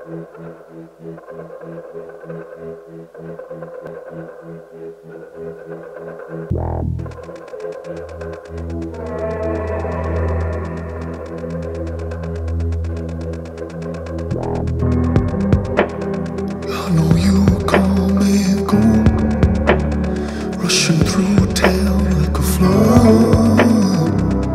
I know you come and go, rushing through town like a flood.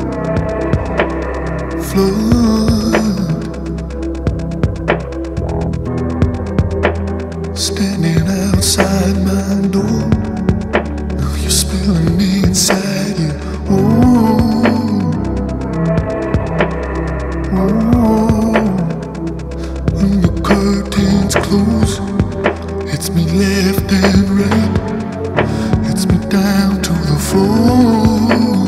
Standing outside my door, now you're spilling inside you. When the curtains close, it's me left and right, it's me down to the floor.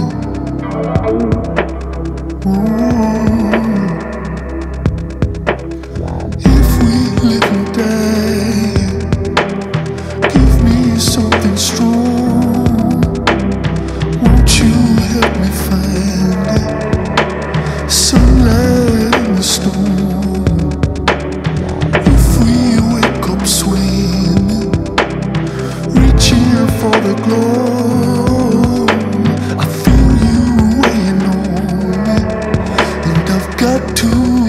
If we live and die, give me something strong. Won't you help me find it? Sunlight in the storm. If we wake up swinging, reaching for the glow, I feel you weighing on me, and I've got to